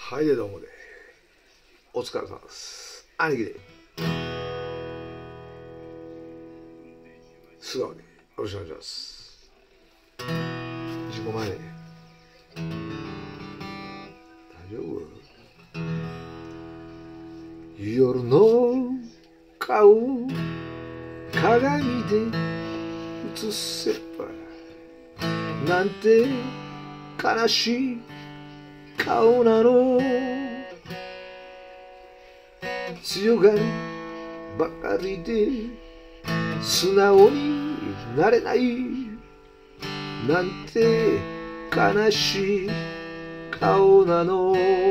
はいでどうもでお疲れ様です。兄貴で素顔でよろしくお願いします。自己前で大丈夫？夜の顔鏡で映せばなんて悲しい顔なの。強がりばかりで素直になれないなんて悲しい顔なの。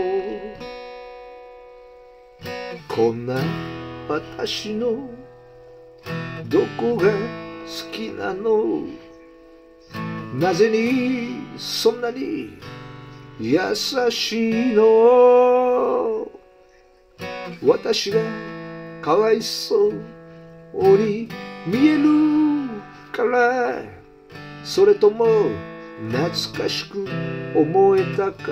こんな私のどこが好きなの？なぜにそんなに優しいの？私がかわいそうに見えるから、それとも懐かしく思えたから。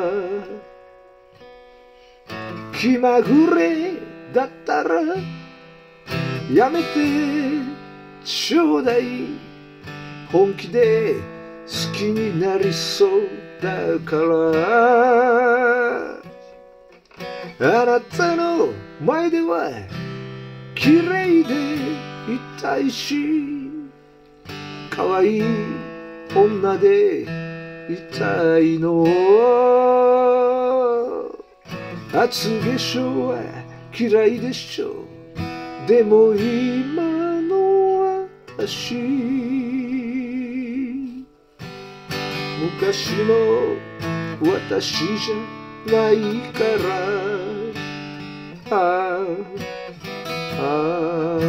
気まぐれだったらやめてちょうだい。本気で好きになりそうだから。あなたの前では綺麗でいたいし、可愛い女でいたいの。厚化粧は嫌いでしょ。でも今の私昔の私じゃないから。ああ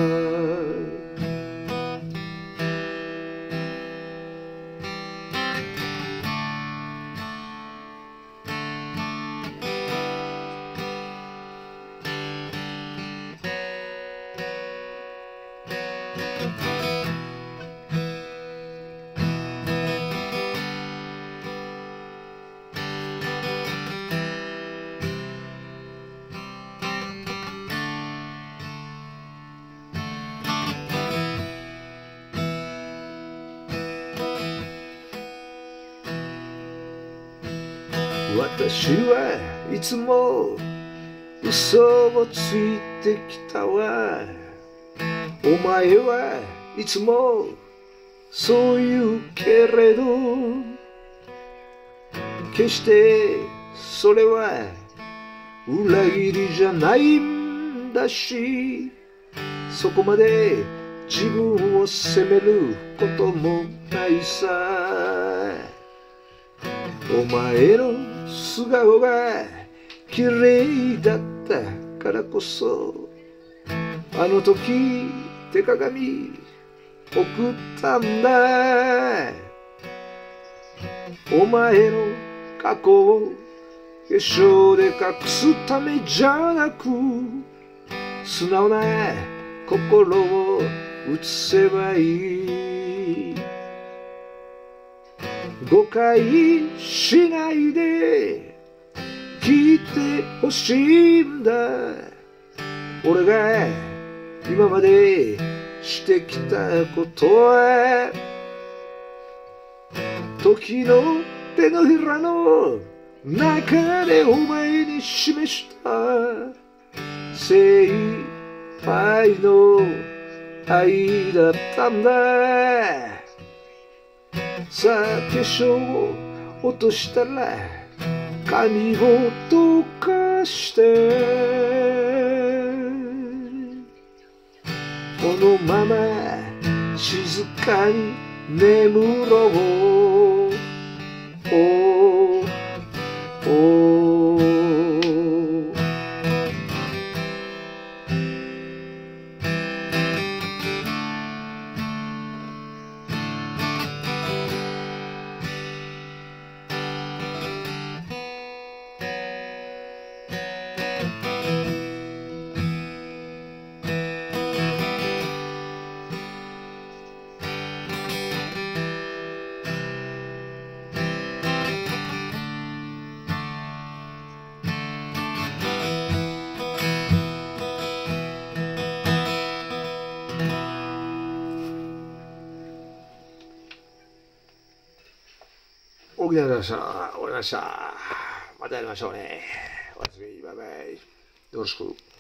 私はいつも嘘をついてきたわ。お前はいつもそう言うけれど、決してそれは裏切りじゃないんだし、そこまで自分を責めることもないさ。お前の素顔が綺麗だったからこそ、あの時手鏡送ったんだ。お前の過去を化粧で隠すためじゃなく、素直な心を映せばいい。誤解しないで聞いてほしいんだ。俺が今までしてきたことは、時の手のひらの中でお前に示した精一杯の愛だったんだ。さあ化粧を落としたら髪をどかして、このまま静かに眠ろう。おお大きなありがとうございました。終わりました。またやりましょうね。おやすみ、バイバイ。よろしく。